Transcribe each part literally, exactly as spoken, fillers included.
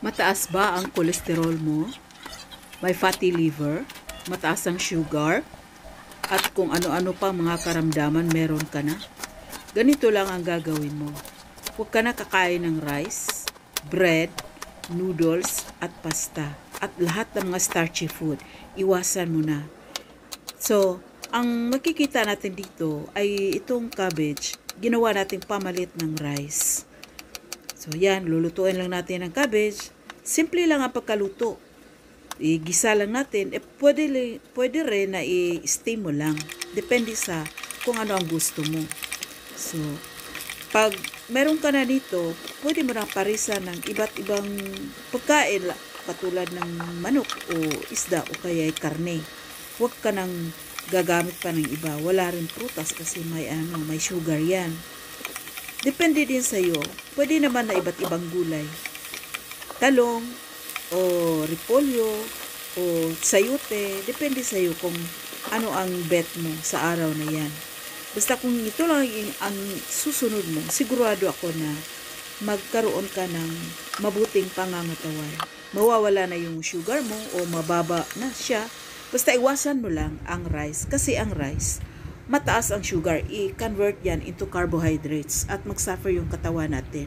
Mataas ba ang kolesterol mo? May fatty liver? Mataas ang sugar? At kung ano-ano pa mga karamdaman meron ka na? Ganito lang ang gagawin mo. Huwag ka na kakain ng rice, bread, noodles, at pasta. At lahat ng mga starchy food, iwasan mo na. So, ang makikita natin dito ay itong cabbage, ginawa natin pamalit ng rice. So, yan, lulutuin lang natin ang cabbage. Simple lang ang pagkaluto. Igisa lang natin. Eh, pwede, pwede rin na i-steam mo lang. Depende sa kung ano ang gusto mo. So, pag meron ka na dito, pwede mo na parisan ng iba't ibang pagkain katulad ng manok o isda o kaya karne. Huwag ka nang gagamit pa ng iba. Wala rin prutas kasi may, ano, may sugar yan. Depende din sa iyo. Pwede naman na iba't ibang gulay. Talong, o repolyo, o sayote. Depende sa iyo kung ano ang bet mo sa araw na yan. Basta kung ito lang ang susunod mo, sigurado ako na magkaroon ka ng mabuting pangangatawan. Mawawala na yung sugar mo o mababa na siya. Basta iwasan mo lang ang rice. Kasi ang rice, mataas ang sugar, i-convert yan into carbohydrates at mag-suffer yung katawan natin.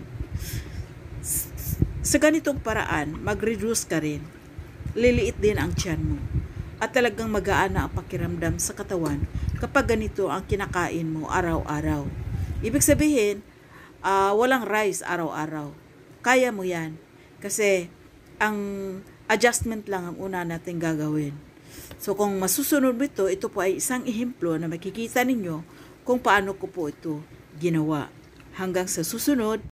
Sa ganitong paraan, mag-reduce ka rin. Liliit din ang tiyan mo. At talagang magaan na ang pakiramdam sa katawan kapag ganito ang kinakain mo araw-araw. Ibig sabihin, uh, walang rice araw-araw. Kaya mo yan. Kasi ang adjustment lang ang una natin gagawin. So kung masusunod mo ito, ito po ay isang ehemplo na makikita ninyo kung paano ko po ito ginawa. Hanggang sa susunod,